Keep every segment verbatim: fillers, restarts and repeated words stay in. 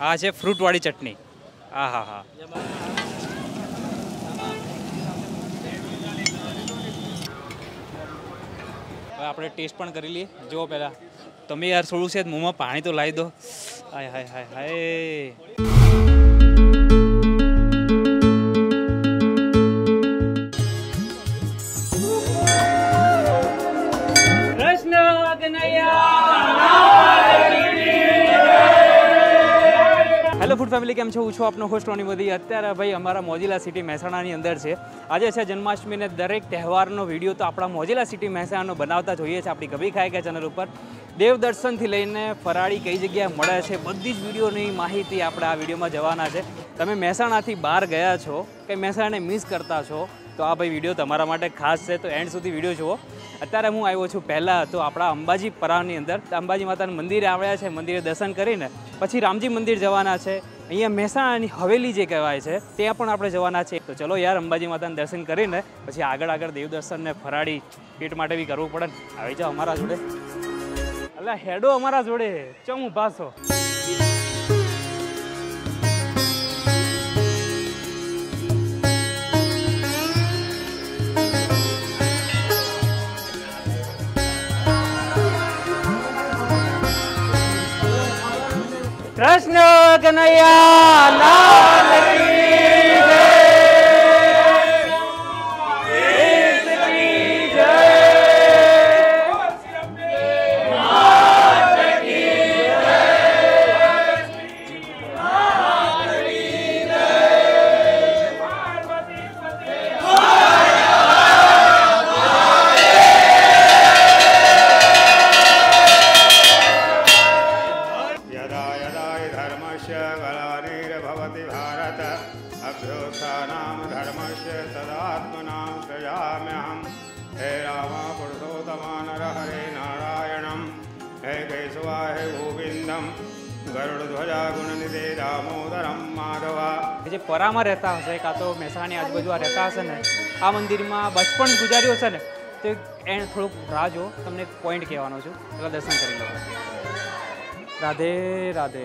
આ છે ફ્રૂટવાળી ચટણી. હા હા હા હવે આપણે ટેસ્ટ પણ કરી લઈએ. જુઓ પહેલાં તમે યાર થોડું છે મોંમાં પાણી તો લાવી દો. Hi hi hi hi. Hello food family, કેમ છો? હું છું આપનો હોસ્ટ રોની મોદી. અત્યારે ભાઈ અમારા મોજીલા સિટી મહેસાણાની અંદર છે. આજે છે જન્માષ્ટમી ને દરેક તહેવારનો વિડીયો તો આપણા મોજીલા સિટી મહેસાણાનો બનાવતા જોઈએ છે આપણી કભી ખાય કે ચેનલ ઉપર. દેવ દર્શનથી લઈને ફરાળી કઈ જગ્યાએ મળે છે બધી જ વિડીયોની માહિતી આપણે આ વિડીયોમાં જવાના છે. તમે મહેસાણાથી બહાર ગયા છો કે મહેસાણાને મિસ કરતા છો તો આ ભાઈ વિડીયો તમારા માટે ખાસ છે, તો એન્ડ સુધી વિડીયો જુઓ. અત્યારે હું આવ્યો છું પહેલાં તો આપણા અંબાજી પરાની અંદર અંબાજી માતાના મંદિરે આવ્યા છે. મંદિરે દર્શન કરીને પછી રામજી મંદિર જવાના છે. અહીંયા મહેસાણાની હવેલી જે કહેવાય છે ત્યાં પણ આપણે જવાના છે. તો ચલો યાર, અંબાજી માતાના દર્શન કરીને પછી આગળ આગળ દેવ દર્શન ને ફરાળી પેટ માટે બી કરવું પડે ને. આવી જાઓ અમારા જોડે. અલા હેડો અમારા જોડે, ચમ ઊભા છો? કૃષ્ણ કનૈયા લાલ કી જય, દેશ કી જય, માત કી જય, માત કી જય, પાર્વતી પતે ग्लानिर्भवति भारत अभ्युत्थानं धर्मस्य तदात्मनां सृजाम्यहं. हे राम पुरुषोत्तम नरहरे नारायणं, हे केशवा हे गोविंदम, गरुड़ध्वजा गुणनिधे दामोदरम माधवा. જે પરામાં રહેતા હશે કાં તો મહેસાણાની આજુબાજુ રહેતા હશે ને, આ મંદિરમાં બચપન ગુજાર્યો છે ને, તો એને થોડુંક રાહ જો, તમને પોઈન્ટ કહેવાનો છું. પેલા દર્શન કરી લો. રાધે રાધે.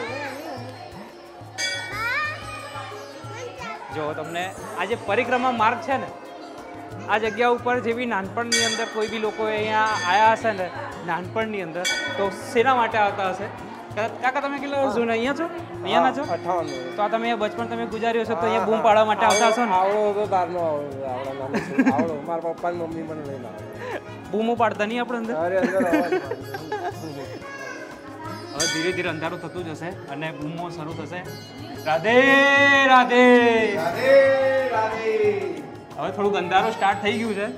જો તમને આ જે પરિક્રમા માર્ગ છે ને, આ જગ્યા ઉપર જેવી નાનપણની અંદર કોઈ બી લોકો અહીંયા આવ્યા હશે ને નાનપણની અંદર, તો શેના માટે આવતા હશે? કાકા તમે કેટલા વર્ષ જૂના અહીંયા છો? અહીંયા ના છો? અઠાવન. તો આ તમે બચપન તમે ગુજાર્યો છો તો અહીંયા બૂમ પાડવા માટે આવતા હશો ને? આવડો બારનો આવડો મારા પપ્પા ને મમ્મી મને લઈને આવે. બૂમો પાડતા નહીં આપણે અંદર? અરે અંદર હવે ધીરે ધીરે અંધારું થતું જશે અને બૂમો શરૂ થશે. રાધે રાધે. રાધે રાધે. હવે થોડુંક અંધારું સ્ટાર્ટ થઈ ગયું છે.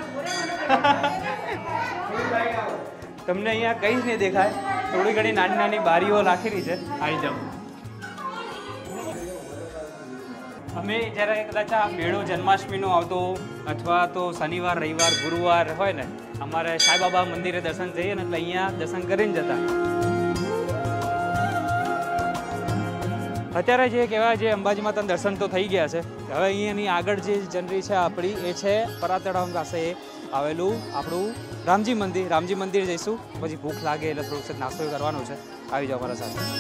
તમને અહીંયા કંઈ જ નહીં દેખાય. થોડી ઘણી નાની નાની બારીઓ રાખેલી છે. આવી જાઓ. અમે જ્યારે કદાચ આ મેળો જન્માષ્ટમીનો આવતો અથવા તો શનિવાર રવિવાર ગુરુવાર હોય ને, અમારે સાંઈબાબા મંદિરે દર્શન જઈએ ને એટલે અહીંયા દર્શન કરીને જતા. અત્યારે જે કહેવાય જે અંબાજી માતાના દર્શન તો થઈ ગયા છે. હવે અહીંયાની આગળ જે જનરી છે આપણી એ છે પરાતળાવ પાસે આવેલું આપણું રામજી મંદિર. રામજી મંદિર જઈશું, પછી ભૂખ લાગે એટલે થોડુંક નાસ્તો કરવાનો છે. આવી જાઓ મારા સાથે.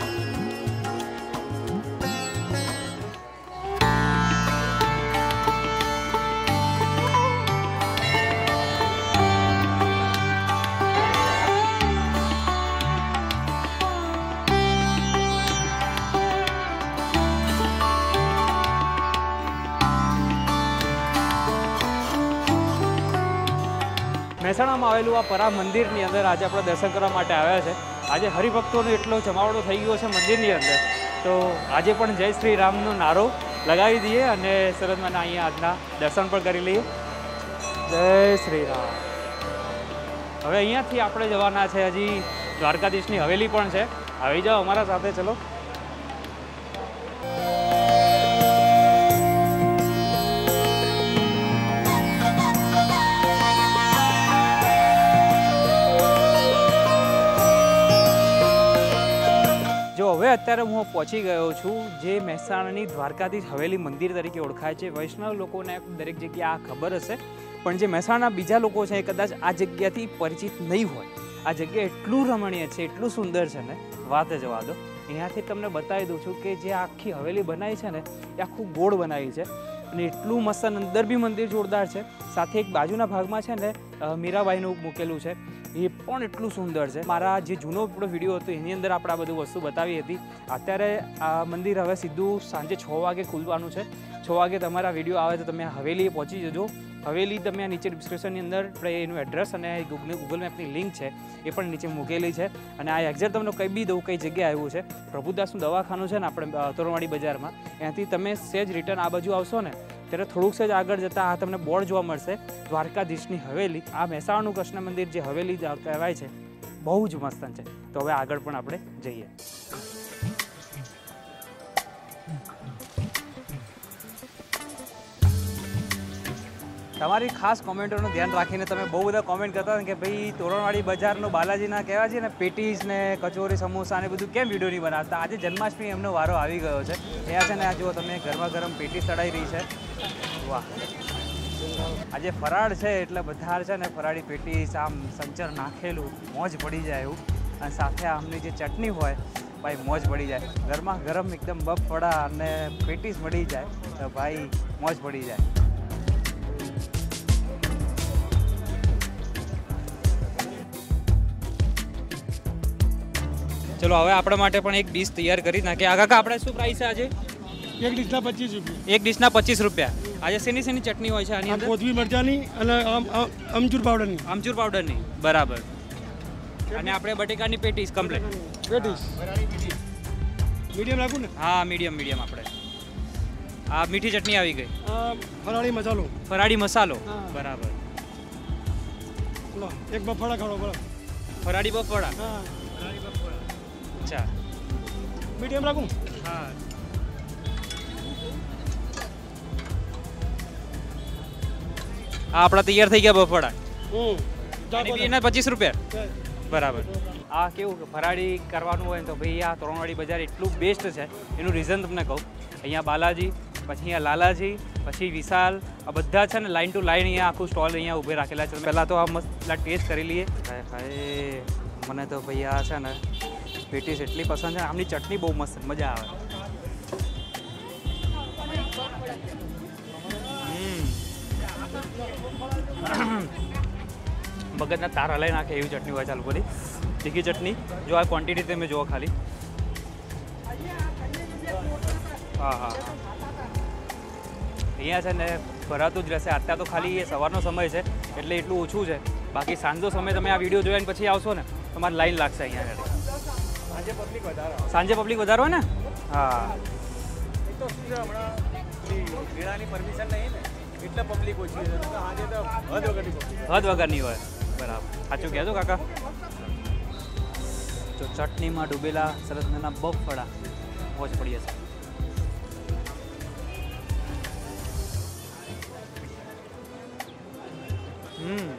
મહેસાણામાં આવેલું આ પરા મંદિરની અંદર આજે આપણે દર્શન કરવા માટે આવ્યા છે. આજે હરિભક્તોનો એટલો જમાવડો થઈ ગયો છે મંદિરની અંદર, તો આજે પણ જય શ્રી રામનો નારો લગાવી દઈએ અને સરસ મને અહીંયા આજના દર્શન પણ કરી લઈએ. જય શ્રી રામ. હવે અહીંયાથી આપણે જવાના છે હજી દ્વારકાધીશની હવેલી પણ છે. આવી જાઓ અમારા સાથે, ચલો. હવે અત્યારે હું પહોંચી ગયો છું જે મહેસાણાની દ્વારકાધીશ હવેલી મંદિર તરીકે ઓળખાય છે. વૈષ્ણવ લોકોને દરેક જગ્યાએ આ ખબર હશે, પણ જે મહેસાણા બીજા લોકો છે એ કદાચ આ જગ્યાથી પરિચિત નહીં હોય. આ જગ્યા એટલું રમણીય છે, એટલું સુંદર છે ને વાત જવા દો. અહીંયાથી તમને બતાવી દઉં છું કે જે આખી હવેલી બનાવી છે ને એ આખું ગોળ બનાવી છે અને એટલું મસ્ત અંદર બી મંદિર જોરદાર છે. સાથે એક બાજુના ભાગમાં છે ને મીરાબાઈનું મૂકેલું છે, એ પણ એટલું સુંદર છે. મારા જે જૂનો આપણો વિડીયો હતો એની અંદર આપણે આ બધું વસ્તુ બતાવી હતી. અત્યારે આ મંદિર હવે સીધું સાંજે છ વાગે ખુલવાનું છે. છ વાગે તમારા વિડીયો આવે તો તમે હવેલીએ પહોંચી જજો. હવેલી તમે આ નીચે ડિસ્ક્રિપ્શનની અંદર આપણે એનું એડ્રેસ અને ગૂગલ ગૂગલ મેપની લિંક છે એ પણ નીચે મૂકેલી છે. અને આ એક્ઝેક્ટ તમને કંઈ બી દઉં કઈ જગ્યાએ આવ્યું છે, પ્રભુદાસનું દવાખાનું છે ને આપણે તોરણવાડી બજારમાં, ત્યાંથી તમે સેજ રિટર્ન આ બાજુ આવશો ને ત્યારે થોડુંક સેજ આગળ જતાં આ તમને બોર્ડ જોવા મળશે, દ્વારકાધીશની હવેલી. આ મહેસાણાનું કૃષ્ણ મંદિર જે હવેલી કહેવાય છે બહુ જ મસ્ત છે. તો હવે આગળ પણ આપણે જઈએ. તમારી ખાસ કોમેન્ટોનું ધ્યાન રાખીને તમે બહુ બધા કોમેન્ટ કરતા હતા કે ભાઈ તોરણવાડી બજારનું બાલાજીના કહેવાય છે ને પેટીસ ને કચોરી સમોસા ને બધું કેમ વિડીયો નહીં બનાવતા. આજે જન્માષ્ટમી એમનો વારો આવી ગયો છે. ત્યાં છે ને આ જુઓ તમે ગરમા ગરમ પેટી તળાઈ રહી છે. વાહ, આજે ફરાળ છે એટલે બધા છે ને ફરાળી પેટીસ આમ સંચર નાખેલું મોજ પડી જાય એવું. અને સાથે આમની જે ચટણી હોય ભાઈ મોજ પડી જાય. ગરમા ગરમ એકદમ બફળા અને પેટીસ મળી જાય તો ભાઈ મોજ પડી જાય. ચલો હવે આપણા માટે પણ એક ડીશ તૈયાર કરી નાખીએ. આ કાકા આપણે શું પ્રાઇસ છે આજે? એક ડીશના પચીસ રૂપિયા. એક ડીશના પચીસ રૂપિયા. આજે શેની શેની ચટણી હોય છે આની અંદર? કોથમી મરચાની અને અમચૂર પાવડરની. આમચૂર પાવડરની, બરાબર. અને આપણે બટેકાની પેટીસ કમ્પ્લીટ. પેટીસ મીડિયમ રાખું ને? હા મીડિયમ મીડિયમ. આપણે આ મીઠી ચટણી આવી ગઈ. ફરાળી મસાલો. ફરાળી મસાલો, બરાબર. એક બફાડા ખાડો બરાબર. ફરાળી બફાડા. હા અચ્છા મીડિયમ રાખું? હા. આ આપણા તૈયાર થઈ ગયા બફાડા. એના પચીસ રૂપિયા, બરાબર. આ કેવું ફરાળી કરવાનું હોય ને તો ભાઈ આ તોરણવાડી બજાર એટલું બેસ્ટ છે. એનું રીઝન તમને કહું. અહીંયા બાલાજી, પછી અહીંયા લાલાજી, પછી વિશાલ, આ બધા છે ને લાઈન ટુ લાઈન અહીંયા આખું સ્ટોલ અહીંયા ઊભે રાખેલા છે. પહેલાં તો આ મસ્ત ટેસ્ટ કરી લઈએ. હાય, મને તો ભાઈ આ છે ને પેટીસ એટલી પસંદ છે. આમની ચટણી બહુ મસ્ત, મજા આવે. મગજના તાર હલાઈ નાખે એવી ચટણી હોય. ચાલુ કરી તીખી ચટણી. જો આ ક્વોન્ટિટી તમે જુઓ ખાલી. હા હા અહીંયા છે ને ભરાતું જ રહેશે. અત્યારે તો ખાલી એ સવારનો સમય છે એટલે એટલું ઓછું છે. બાકી સાંજનો સમય તમે આ વિડીયો જોયા પછી આવશો ને તમારે લાઈન લાગશે અહીંયા આગળ. સાંજે પબ્લિક વધારે. સાંજે પબ્લિક વધારે હોય ને? હા. તો હમણાં મેળાની પરમિશન નહીં ને એટલે પબ્લિક ઓછી છે. આજે તો હદ વગરની પબ્લિક. હદ વગરની હોય, બરાબર. સાચું કહેજો કાકા. તો ચટણીમાં ડૂબેલા સરસ નાના બફળા મોજ પડી હશે. હમ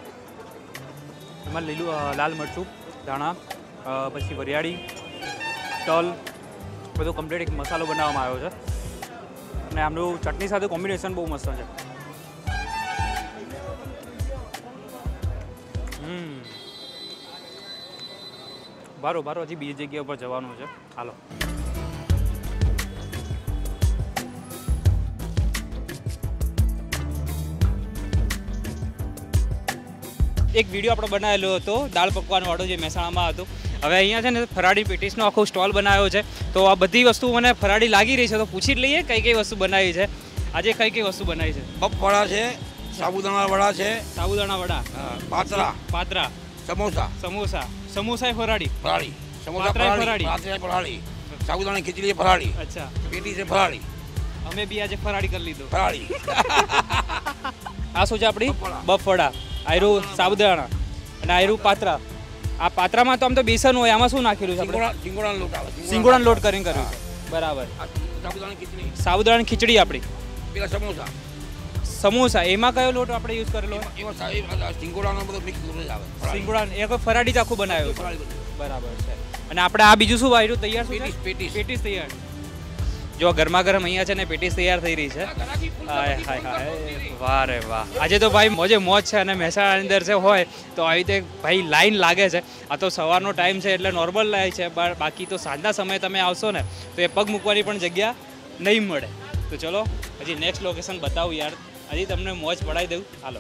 એમાં લીલું લાલ મરચું, ધાણા, પછી વરિયાળી, તલ, બધો કમ્પ્લીટ એક મસાલો બનાવવામાં આવ્યો છે. અને આમનું ચટણી સાથે કોમ્બિનેશન બહુ મસ્ત છે. હમ બારો બારો હજી બીજી જગ્યા ઉપર જવાનું છે. હાલો. એક વિડીયો આપણો બનાવેલો હતો દાળ પકવાનવાળો જે મહેસાણામાં હતો. હવે અહીંયા છે ને ફરાળી પેટીસનો આખો સ્ટોલ બનાવ્યો છે. તો આ બધી વસ્તુ મને ફરાળી લાગી રહી છે તો પૂછી જ લઈએ કઈ કઈ વસ્તુ બનાવી છે. આજે કઈ કઈ વસ્તુ બનાવી છે? બફળા છે, સાબુદાણા વડા છે, સાબુદાણા વડા, પાતરા, પાત્રા, સમોસા, સમોસા, સમોસા ફરાળી, ફરાળી, સમોસા પાત્રા ફરાળી, પાત્રા ફરાળી, સાબુદાણા ખીચડી ફરાળી, અચ્છા, પેટી છે ફરાળી. અમે બી આજે ફરાળી કરી લીધો. ફરાળી. આ શું છે આપણી? બફળા. આયરું સાબુદાણા અને આયરું પાત્રા. આ પાત્રામાં તો આમ તો બેસન હોય, આમાં શું નાખેલું છે? સિંગોડાનો લોટ આવે. સિંગોડાનો લોટ કરીને કર્યું છે, બરાબર. સાબુદાણા ખીચડી. સાબુદાણાની ખીચડી આપણી. પેલા સમોસા. સમોસા એમાં કયો લોટ આપણે યુઝ કરેલો? એમાં સિંગોડાનો બધો મિક્સ લોટ આવે. સિંગોડા એ કોઈ ફરાળી જ આખું બનાવ્યું છે, ફરાળી બધું. બરાબર છે. અને આપણે આ બીજું શું આવ્યું તૈયાર? Patties, patties. પેટીસ તૈયાર. જો ગરમા ગરમ અહીંયા છે ને પેટીસ તૈયાર થઈ રહી છે. હાય હાય હાય વાહ રે વાહ. આજે તો ભાઈ મોજે મોજ છે અને મહેસાણાની અંદર છે હોય તો આવી રીતે ભાઈ લાઈન લાગે છે. આ તો સવારનો ટાઈમ છે એટલે નોર્મલ લાઈન છે, બાકી તો સાંજના સમયે તમે આવશો ને તો એ પગ મૂકવાની પણ જગ્યા નહીં મળે. તો ચલો હજી નેક્સ્ટ લોકેશન બતાવું યાર, હજી તમને મોજ પડાવી દઉં. હાલો.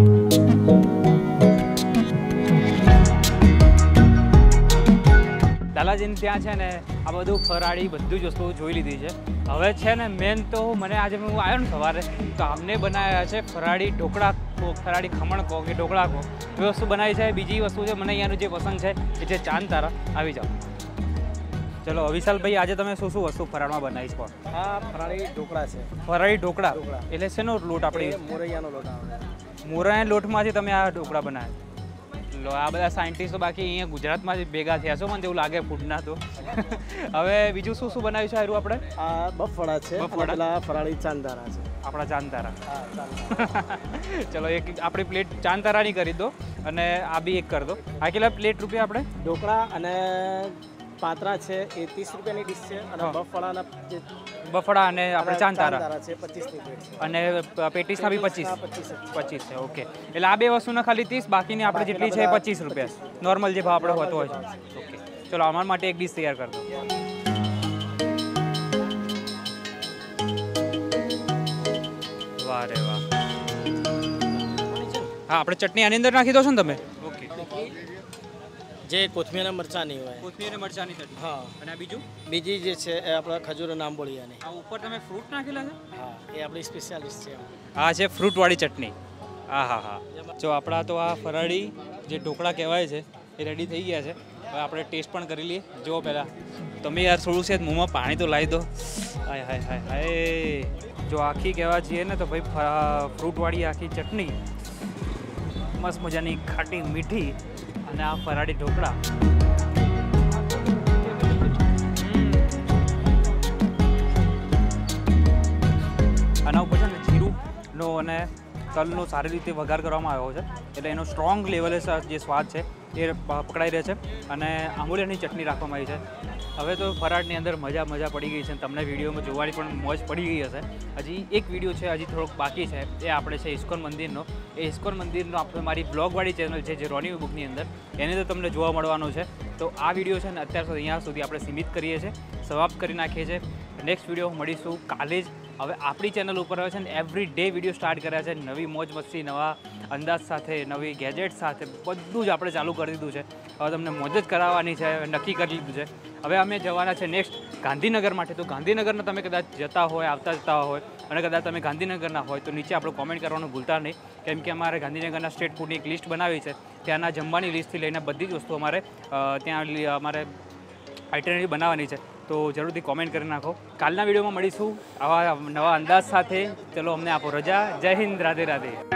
દાદાજીને ત્યાં છે ને આ બધું ફરાળી બધું જ વસ્તુઓ જોઈ લીધી છે. હવે છે ને મેન તો મને આજે હું આવ્યો ને સવારે તો આમને બનાવ્યા છે ફરાળી ઢોકળા કહો, ફરાળી ખમણ કહો કે ઢોકળા કહો, એ વસ્તુ બનાવી છે. બીજી વસ્તુ છે મને અહીંયાનું જે પસંદ છે એ છે ચાંદ તારા. આવી જાઓ. ચલો વિશાલભાઈ, આજે તમે શું શું વસ્તુ ફરાળમાં બનાવી છો? આ ફરાળી ઢોકળા છે. ફરાળી ઢોકળા ઢોકળા. એટલે શેનો લોટ? આપણે મોરૈયાનો લોટ આવે. મોરૈયા લોટમાંથી તમે આ ઢોકળા બનાવ્યા? લો, આ બધા સાયન્ટિસ્ટો બાકી અહીંયા ગુજરાતમાં જ ભેગા થયા છો, મને તેવું લાગે ફૂડના. તો હવે બીજું શું શું બનાવ્યું છે હારું આપણે? આ બફળા છે. બફળા. પેલા ફરાળી ચાંદારા છે. આપણા ચાંદ તારા. હા ચાંદારા. ચલો એક આપણી પ્લેટ ચાંદ તારાની કરી દો અને આ બી એક કરી દો. આ કેટલા પ્લેટ રૂપિયા આપણે? ઢોકળા અને પાત્રા છે એ ત્રીસ રૂપિયાની ડીશ છે અને બફળાના જે બફળા અને આપણે ચાંદ તારા ચાંદારા છે પચીસની પ્લેટ છે. અને પેટીસના બી પચીસ પચીસ પચીસ છે. ઓકે, એટલે આ બે વસ્તુના ખાલી ત્રીસ, બાકીની આપણે જેટલી છે એ પચીસ રૂપિયા નોર્મલ જે ભાવ આપણે હોતો હોય છે. ઓકે, ચલો અમારા માટે એક ડીશ તૈયાર કરી દો. વાહ રે વાહ. હા, આપણે ચટણી આની અંદર નાખી દો છો ને તમે? ઓકે, જે કોથમીરના મરચાંની હોય. કોથમીર અને મરચાંની ચટણી. હા. અને આ બીજું? બીજી જે છે એ આપણા ખજૂર નાંબોળિયાની. આ ઉપર તમે ફ્રૂટ નાખેલા છે? હા, એ આપણી સ્પેશિયાલિસ્ટ છે. આ છે ફ્રૂટવાળી ચટણી. હા હા હા. જો આપણા તો આ ફરાળી જે ઢોકળા કહેવાય છે એ રેડી થઈ ગયા છે. હવે આપણે ટેસ્ટ પણ કરી લઈએ. જુઓ પહેલાં તમે યાર થોડું છે મોંમાં પાણી તો લાવી દો. હાય હાય હાય હાય. જો આખી કહેવા જઈએ ને તો ભાઈ ફ્રૂટવાળી આખી ચટણી, મસ્ત મજાની ખાટી મીઠી અને આ ફરાળી ઢોકળા. આના ઉપર છે ને જીરુંનો અને તલનો સારી રીતે વઘાર કરવામાં આવ્યો છે એટલે એનો સ્ટ્રોંગ લેવલે જે સ્વાદ છે એ પકડાઈ રહે છે. અને આંબોળિયાની ચટણી રાખવામાં આવી છે. હવે તો ફરાળની અંદર મજા મજા પડી ગઈ છે. તમને વિડીયોમાં જોવાની પણ મોજ પડી ગઈ હશે. હજી એક વિડીયો છે, હજી થોડોક બાકી છે. એ આપણે છે ઇસ્કોન મંદિરનો. એ ઇસ્કોન મંદિરનો આપણે મારી બ્લોગવાળી ચેનલ છે જે રોની બુકની અંદર, એની અંદર તમને જોવા મળવાનું છે. તો આ વિડીયો છે ને અત્યાર સુધી અહીંયા સુધી આપણે સીમિત કરીએ છીએ, સમાપ્ત કરી નાખીએ છીએ. નેક્સ્ટ વિડીયો મળીશું કાલે જ. હવે આપણી ચેનલ ઉપર આવે છે ને એવરી ડે વિડીયો સ્ટાર્ટ કર્યા છે, નવી મોજ મસ્તી, નવા અંદાજ સાથે, નવી ગેજેટ સાથે બધું જ આપણે ચાલુ કરી દીધું છે. હવે તમને મોજ જ કરાવવાની છે, નક્કી કરી લીધું છે. હવે અમે જવાના છે નેક્સ્ટ ગાંધીનગર માટે. તો ગાંધીનગરના તમે કદાચ જતા હોય, આવતા જતા હોય અને કદાચ તમે ગાંધીનગરના હોય તો નીચે આપણે કોમેન્ટ કરવાનું ભૂલતા નહીં, કેમ કે અમારે ગાંધીનગરના સ્ટ્રીટ ફૂડની એક લિસ્ટ બનાવી છે. ત્યાંના જમવાની લિસ્ટથી લઈને બધી જ વસ્તુ અમારે ત્યાં અમારે આઇટનરી બનાવવાની છે. તો જરૂરથી કોમેન્ટ કરી નાખો. કાલના વિડીયોમાં મળીશું આવા નવા અંદાજ સાથે. ચલો અમને આપો રજા. જય હિન્દ, રાધે રાધે.